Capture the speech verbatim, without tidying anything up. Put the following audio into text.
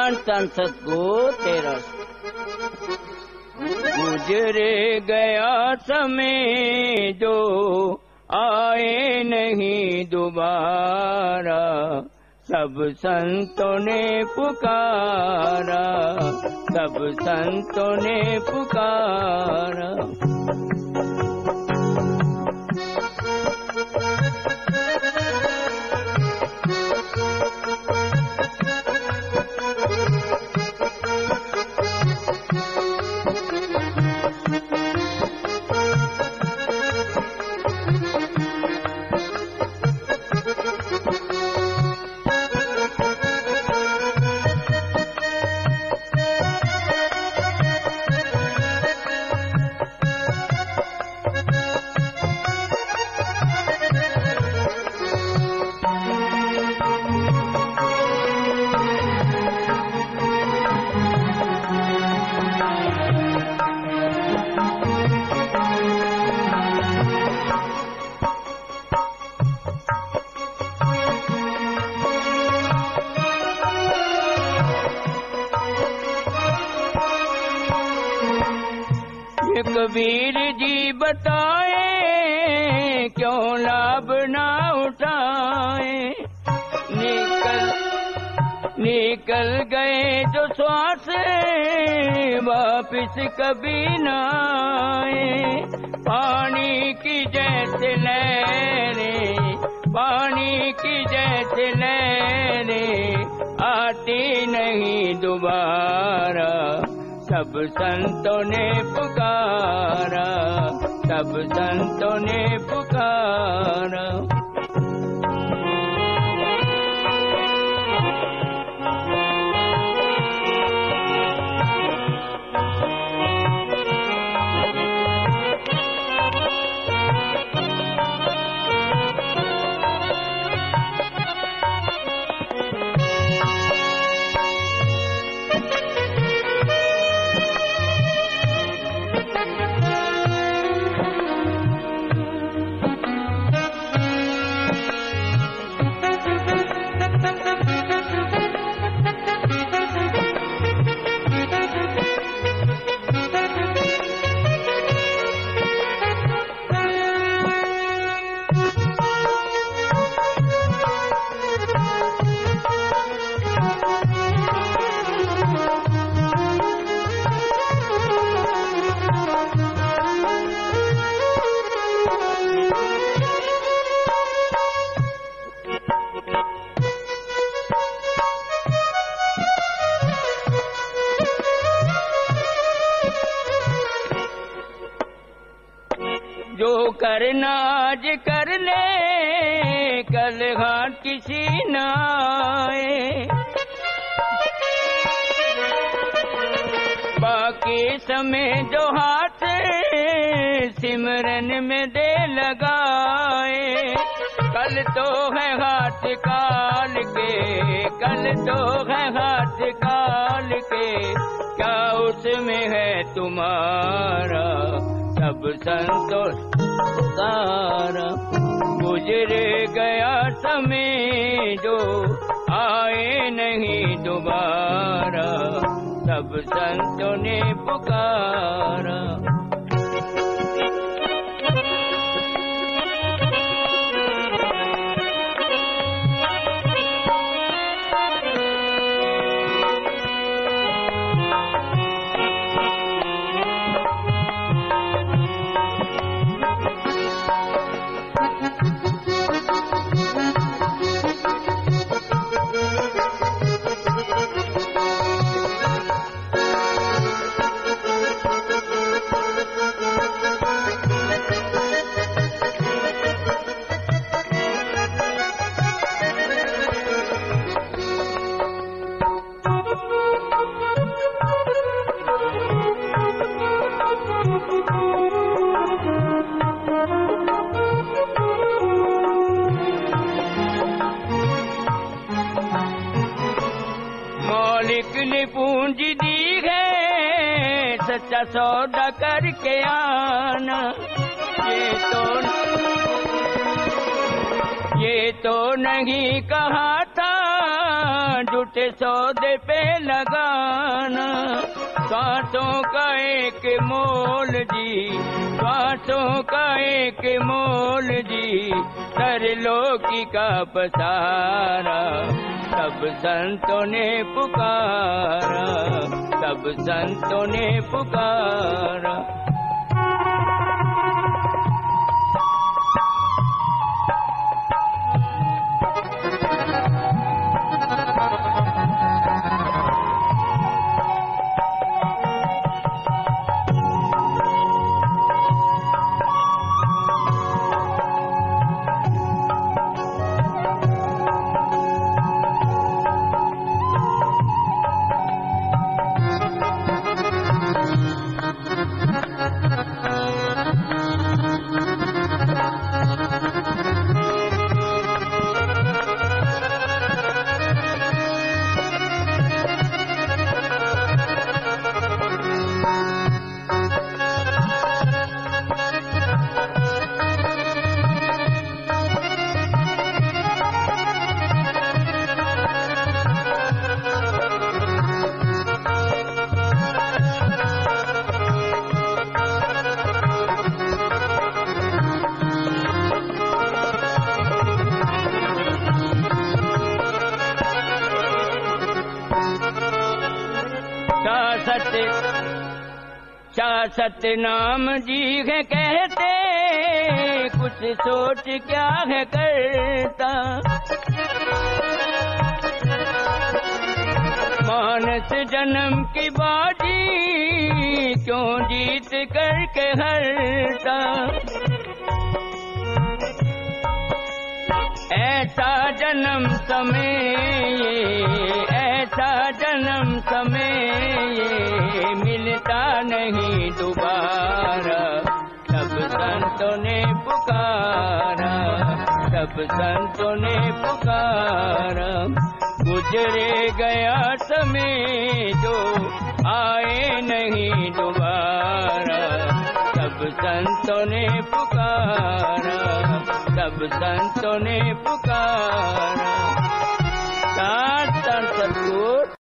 ज्ञान संसद को तेरा गुजर गया समय जो आए नहीं दोबारा, सब संतों ने पुकारा, सब संतों ने पुकारा। कबीर जी बताए क्यों लाभ ना उठाए, निकल निकल गए जो श्वास वापिस कभी ना आए। पानी की जैसे लहरें, पानी की जैसे लहरें आती नहीं दोबारा, सब संतों ने पुकारा, सब संतों ने पुकारा। जो करना आज कर ले, कल हाथ किसी न आए। बाकी समय जो हाथ सिमरन में दे लगाए, कल तो है हाथ काल के, कल तो है हाथ काल के, क्या उसमें है तुम्हारा, सब संतोष सारा। गुजर गया समय जो आए नहीं दोबारा, सब संतों ने पुकारा। ने पूंजी दी है, सच्चा सौदा करके आना। ये तो ये तो नहीं कहा था, झूठ होते सौदे पे लगाना। सांसों का एक मोल जी, सांसों का एक मोल जी, सरलोकी का पसारा। सब संतों ने पुकारा, सब संतों ने पुकारा। शासत नाम जी है कहते, कुछ सोच क्या है करता। मानस जन्म की बाजी क्यों जीत करके हरता। ऐसा जन्म समय ये, ऐसा जन्म समय ये, मिलता नहीं दोबारा। सब संतों ने पुकारा, सब संतों ने पुकारा। गुजरे गया समय जो आए नहीं दोबारा। सब संतों ने पुकारा, सब संतों ने पुकारा। सात सतगुरु